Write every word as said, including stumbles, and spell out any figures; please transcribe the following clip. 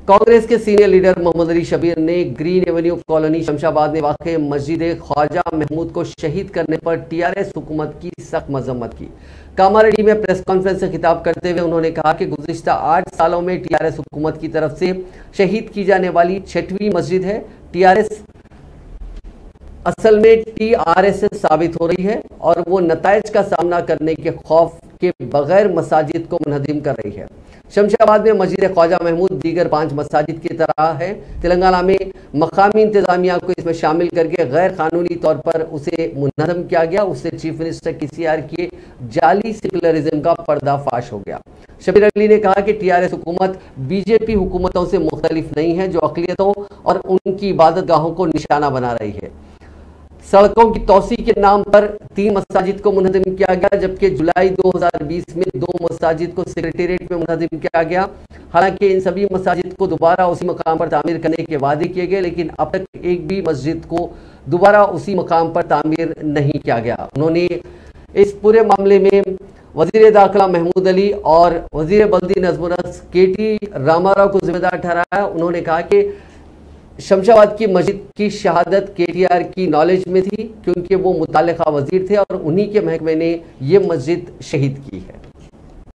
कांग्रेस के senior leader Mohammad Ali Shabir ने green Avenue colony Shamshabad में वाक़ मस्जिद ख्वाजा महमूद को शहीद करने पर टीआरएस हुकूमत की सख्त मजम्मत की। कामारेड्डी में प्रेस कॉन्फ्रेंस से खिताब करते हुए उन्होंने कहा कि गुज़िश्ता आठ सालों में टीआरएस हुकूमत की तरफ से शहीद की जाने वाली छठवीं मस्जिद है। टीआरएस असल में टीआरएस साबित हो रही है और वो नताइज का सामना करने के खौफ के बगैर मसाजिद को मुनहदिम कर रही है। शमशाबाद में मस्जिद ख्वाजा महमूद दीगर पांच मसाजिद की तरह है। तेलंगाना में मकामी इंतजामिया को इसमें शामिल करके गैर कानूनी तौर पर उसे मुनहदम किया गया। उससे चीफ मिनिस्टर केसीआर के जाली सेकुलरिज्म का पर्दाफाश हो गया। शबीर अली ने कहा कि टीआरएस हुकूमत बीजेपी हुकूमतों से मुख्तलिफ नहीं है जो अक़लियतों और उनकी इबादत गाहों को निशाना बना रही है। सड़कों की तोसी के नाम पर तीन मसाजिद को मुनहदिम किया गया, जबकि जुलाई दो हज़ार बीस में दो मसाजिद को सेक्रेटेरिएट में मुनहदिम किया गया। हालांकि इन सभी मसाजिद को दोबारा उसी मकाम पर तामीर करने के वादे किए गए, लेकिन अब तक एक भी मस्जिद को दोबारा उसी मकाम पर तामीर नहीं किया गया। उन्होंने इस पूरे मामले में वजीर दाखिला महमूद अली और वजीर बल्दी नज़्म-ओ-नस्र के टी रामाराव को जिम्मेदार ठहराया। उन्होंने कहा कि शमशाबाद की मस्जिद की शहादत केटीआर की नॉलेज में थी, क्योंकि वो मुताल्लिका वजीर थे और उन्हीं के महकमे ने ये मस्जिद शहीद की है।